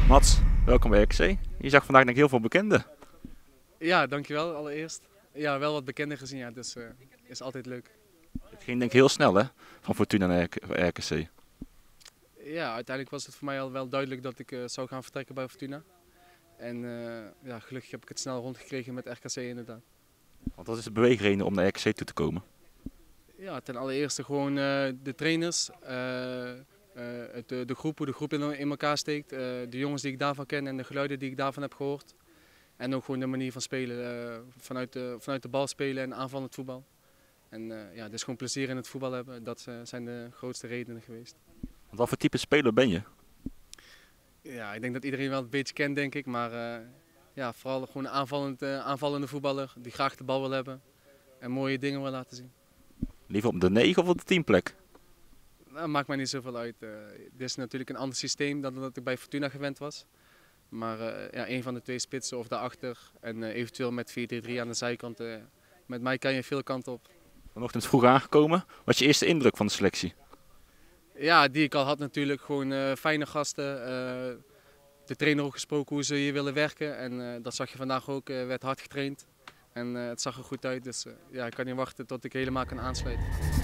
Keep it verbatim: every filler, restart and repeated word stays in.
Mats, welkom bij R K C. Je zag vandaag denk ik heel veel bekenden. Ja, dankjewel allereerst. Ja, wel wat bekender gezien, ja, dus uh, is altijd leuk. Het ging denk ik heel snel hè, van Fortuna naar R K C. Ja, uiteindelijk was het voor mij al wel duidelijk dat ik uh, zou gaan vertrekken bij Fortuna. En uh, ja, gelukkig heb ik het snel rondgekregen met R K C inderdaad. Want wat is de beweegreden om naar R K C toe te komen? Ja, ten allereerste gewoon uh, de trainers, uh, uh, de, de groep, hoe de groep in, in elkaar steekt. Uh, de jongens die ik daarvan ken en de geluiden die ik daarvan heb gehoord. En ook gewoon de manier van spelen, uh, vanuit, de, vanuit de bal spelen en aanvallend voetbal. En uh, ja, dus gewoon plezier in het voetbal hebben, dat uh, zijn de grootste redenen geweest. Want wat voor type speler ben je? Ja, ik denk dat iedereen wel een beetje kent, denk ik. Maar uh, ja, vooral gewoon een aanvallend, uh, aanvallende voetballer die graag de bal wil hebben en mooie dingen wil laten zien. Liever op de negen of op de tien plek? Nou, maakt mij niet zoveel uit. Uh, dit is natuurlijk een ander systeem dan dat ik bij Fortuna gewend was. Maar uh, ja, een van de twee spitsen of daarachter en uh, eventueel met vier drie drie aan de zijkant. Uh, met mij kan je veel kanten op. Vanochtend vroeg aangekomen. Wat is je eerste indruk van de selectie? Ja, die ik al had natuurlijk. Gewoon uh, fijne gasten. Uh, de trainer ook gesproken hoe ze hier willen werken. En uh, dat zag je vandaag ook. Uh, werd hard getraind. En uh, het zag er goed uit. Dus uh, ja, ik kan niet wachten tot ik helemaal kan aansluiten.